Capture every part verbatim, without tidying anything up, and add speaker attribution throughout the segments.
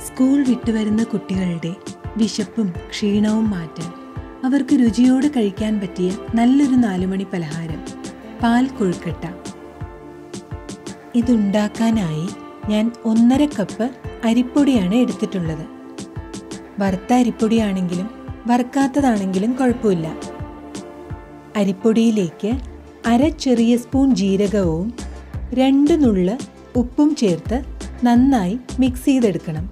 Speaker 1: School വിട്ടുവരുന്ന കുട്ടികളുടെ വിശപ്പും ക്ഷീണവും മാറ്റാൻ അവർക്ക് രുചിയോടെ കഴിക്കാൻ പറ്റിയ നല്ലൊരു നാലുമണി പലഹാരം പാൽ കൊഴുക്കട്ട. ഇതുണ്ടാക്കാനായി ഞാൻ ഒന്നര കപ്പ് അരിപ്പൊടിയാണ് എടുത്തിട്ടുള്ളത്. വറുത്ത അരിപ്പൊടിയാണെങ്കിലും വറുക്കാത്തതാണെങ്കിലും കുഴപ്പമില്ല. അരിപ്പൊടിയിലേക്ക് അര ചെറിയ സ്പൂൺ ജീരകവും രണ്ട് നുള്ള് ഉപ്പും ചേർത്ത് നന്നായി മിക്സ് ചെയ്തെടുക്കണം.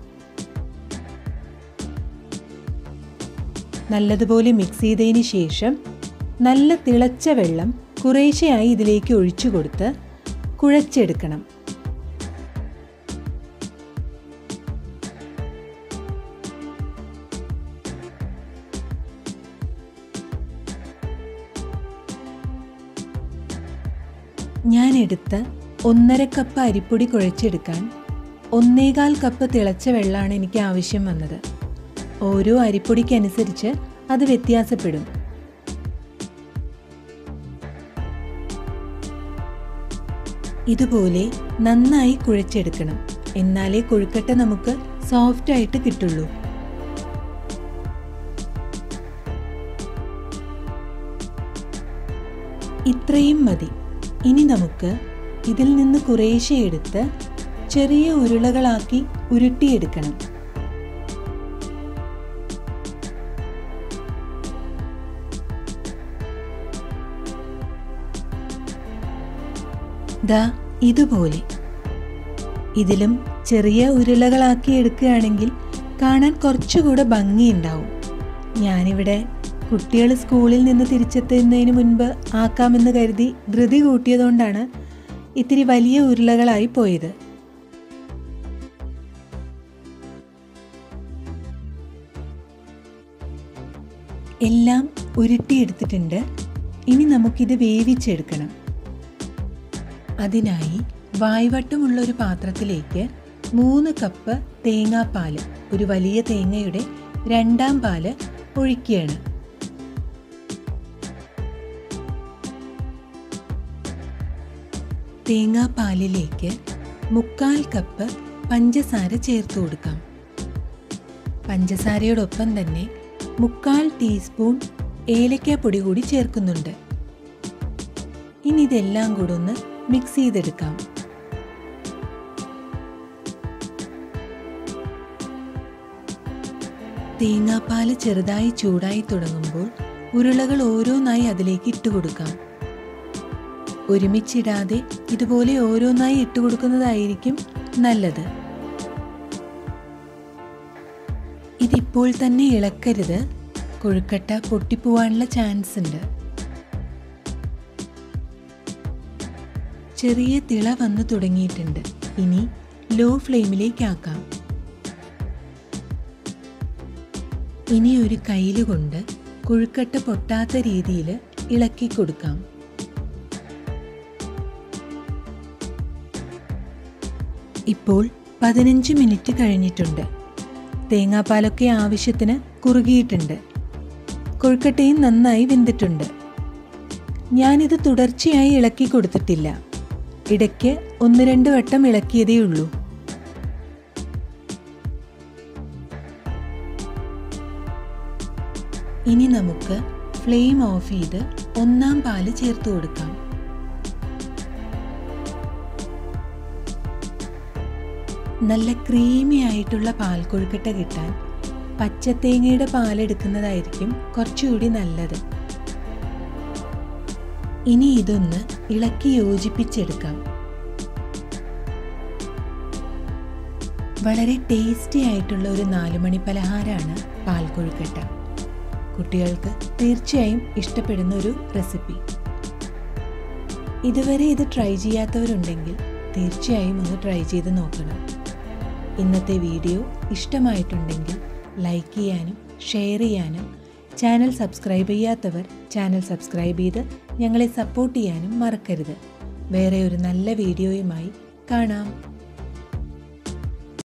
Speaker 1: നല്ലതുപോലെ മിക്സ് ചെയ്തതിന് ശേഷം നല്ല തിളച്ച വെള്ളം കുറേശ്ശെയായി ഇതിലേക്ക് ഒഴിച്ചു കൊടുത്ത് കുഴച്ചെടുക്കണം. ഞാൻ എടുത്ത ഒന്നര കപ്പ് അരിപ്പൊടി കുഴച്ചെടുക്കാൻ ഒന്നേകാൽ കപ്പ് തിളച്ച വെള്ളമാണ് എനിക്ക് ആവശ്യം വന്നത്. ഓരോ അരിപ്പൊടിക്കനുസരിച്ച് അത് വ്യത്യാസപ്പെടും. ഇതുപോലെ നന്നായി കുഴച്ചെടുക്കണം. എന്നാലേ കൊഴുക്കട്ട നമുക്ക് സോഫ്റ്റ് ആയിട്ട് കിട്ടുള്ളൂ. ഇത്രയും മതി. ഇനി നമുക്ക് ഇതിൽ നിന്ന് കുറേശ്ശെ എടുത്ത് ചെറിയ ഉരുളകളാക്കി ഉരുട്ടിയെടുക്കണം. ദാ ഇതുപോലെ. ഇതിലും ചെറിയ ഉരുളകളാക്കി എടുക്കുകയാണെങ്കിൽ കാണാൻ കുറച്ചുകൂടെ ഭംഗിയുണ്ടാവും. ഞാനിവിടെ കുട്ടികൾ സ്കൂളിൽ നിന്ന് തിരിച്ചെത്തുന്നതിന് മുൻപ് ആക്കാമെന്ന് കരുതി ധൃതി കൂട്ടിയതുകൊണ്ടാണ് ഇത്തിരി വലിയ ഉരുളകളായി പോയത്. എല്ലാം ഉരുട്ടിയെടുത്തിട്ടുണ്ട്. ഇനി നമുക്കിത് വേവിച്ചെടുക്കണം. അതിനായി വായ്വട്ടമുള്ളൊരു പാത്രത്തിലേക്ക് മൂന്ന് കപ്പ് തേങ്ങാപ്പാൽ, ഒരു വലിയ തേങ്ങയുടെ രണ്ടാം പാല് ഒഴിക്കുകയാണ്. തേങ്ങാപ്പാലിലേക്ക് മുക്കാൽ കപ്പ് പഞ്ചസാര ചേർത്ത് കൊടുക്കാം. പഞ്ചസാരയോടൊപ്പം തന്നെ മുക്കാൽ ടീസ്പൂൺ ഏലക്കാപ്പൊടി കൂടി ചേർക്കുന്നുണ്ട്. ഇനി ഇതെല്ലാം കൂടെ ഒന്ന് മിക്സ് ചെയ്തെടുക്കാം. തേങ്ങാപ്പാല് ചെറുതായി ചൂടായി തുടങ്ങുമ്പോൾ ഉരുളകൾ ഓരോന്നായി അതിലേക്ക് ഇട്ടുകൊടുക്കാം. ഒരുമിച്ചിടാതെ ഇതുപോലെ ഓരോന്നായി ഇട്ടുകൊടുക്കുന്നതായിരിക്കും നല്ലത്. ഇതിപ്പോൾ തന്നെ ഇളക്കരുത്. കൊഴുക്കട്ട പൊട്ടിപ്പോവാനുള്ള ചാൻസ് ഉണ്ട്. ചെറിയ തിള വന്നു തുടങ്ങിയിട്ടുണ്ട്. ഇനി ലോ ഫ്ലെയിമിലേക്ക് ആക്കാം. ഇനി ഒരു കയ്യിൽ കൊണ്ട് കൊഴുക്കട്ട പൊട്ടാത്ത രീതിയിൽ ഇളക്കി കൊടുക്കാം. ഇപ്പോൾ പതിനഞ്ച് മിനിറ്റ് കഴിഞ്ഞിട്ടുണ്ട്. തേങ്ങാപ്പാലൊക്കെ ആവശ്യത്തിന് കുറുകിയിട്ടുണ്ട്. കൊഴുക്കട്ടയും നന്നായി വെന്തിട്ടുണ്ട്. ഞാനിത് തുടർച്ചയായി ഇളക്കി കൊടുത്തിട്ടില്ല. ഇടയ്ക്ക് ഒന്ന് രണ്ട് വട്ടം ഇളക്കിയതേ ഉള്ളൂ. ഇനി നമുക്ക് ഫ്ലെയിം ഓഫ് ചെയ്ത് ഒന്നാം പാല് ചേർത്ത് കൊടുക്കാം. നല്ല ക്രീമി ആയിട്ടുള്ള പാൽ കൊഴുക്കട്ട കിട്ടാൻ പച്ചത്തേങ്ങയുടെ പാലെടുക്കുന്നതായിരിക്കും കുറച്ചുകൂടി നല്ലത്. ഇനി ഇതൊന്ന് ഇളക്കി യോജിപ്പിച്ചെടുക്കാം. വളരെ ടേസ്റ്റി ആയിട്ടുള്ള ഒരു നാലുമണി പലഹാരമാണ് പാൽ കൊഴുക്കട്ട. കുട്ടികൾക്ക് തീർച്ചയായും ഇഷ്ടപ്പെടുന്ന ഒരു റെസിപ്പി. ഇതുവരെ ഇത് ട്രൈ ചെയ്യാത്തവരുണ്ടെങ്കിൽ തീർച്ചയായും ഒന്ന് ട്രൈ ചെയ്ത് നോക്കണം. ഇന്നത്തെ വീഡിയോ ഇഷ്ടമായിട്ടുണ്ടെങ്കിൽ ലൈക്ക് ചെയ്യാനും ഷെയർ ചെയ്യാനും, ചാനൽ സബ്സ്ക്രൈബ് ചെയ്യാത്തവർ ചാനൽ സബ്സ്ക്രൈബ് ചെയ്ത് ഞങ്ങളെ സപ്പോർട്ട് ചെയ്യാനും മറക്കരുത്. വേറെ ഒരു നല്ല വീഡിയോയുമായി കാണാം.